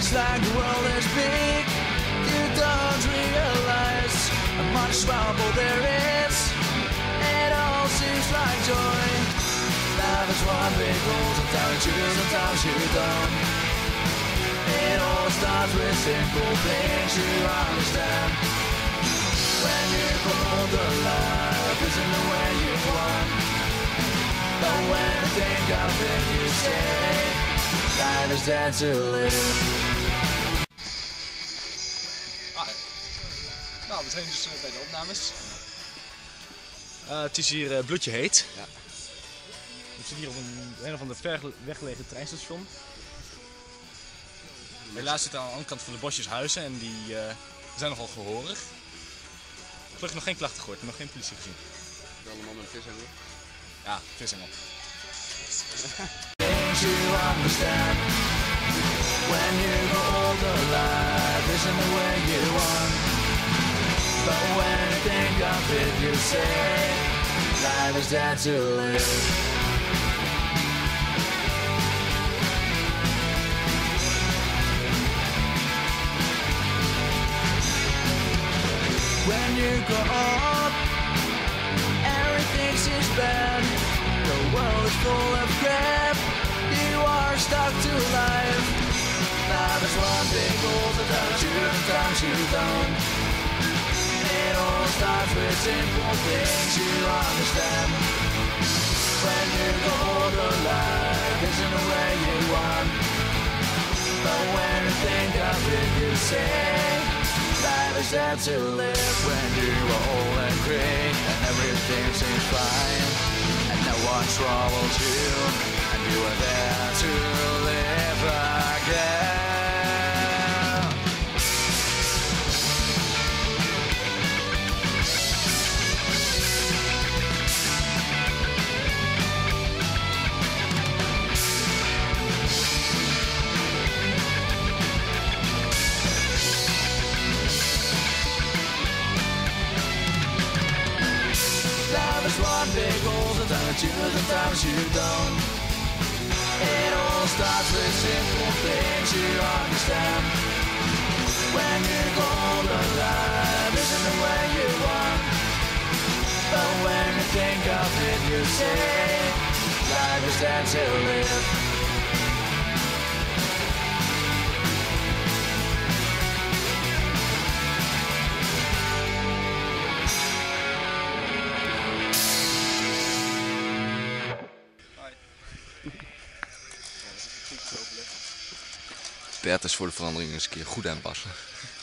It's like the world is big. You don't realize how much trouble there is. It all seems like joy. Life is one big goal. Sometimes you do, sometimes you don't. It all starts with simple things you understand. When you go older, life isn't the way you want. But when you think of it, you say, life is there to live. Nou, we zijn dus bij de opnames. Het is hier bloedje heet. Ja. We zitten hier op een of ander ver weggelegen treinstation. Helaas zitten aan de andere kant van de bosjes huizen en die zijn nogal gehoorig. Gelukkig nog geen klachten gehoord, nog geen politie gezien. Wel een man met een visengel. Ja, visengel. You understand when you go older, life isn't the way you want. But when you think of it, you say, life is there to live. When you grow up, everything seems bad. The world is full of crap. You are stuck to life. Life is one big goal. Sometimes you don't. It all starts with simple things you understand. When you go older, life isn't the way you want. But when you think of it, you say, life is there to live. When you are old and gray and everything seems fine, and no one troubles you, and you are there to live again. Life is one big goal. Sometimes you do, sometimes you don't. It all starts with simple things you understand. When you go older, life isn't the way you want. But when you think of it, you say, life is there to live. Bert is voor de verandering eens een keer goed aanpassen.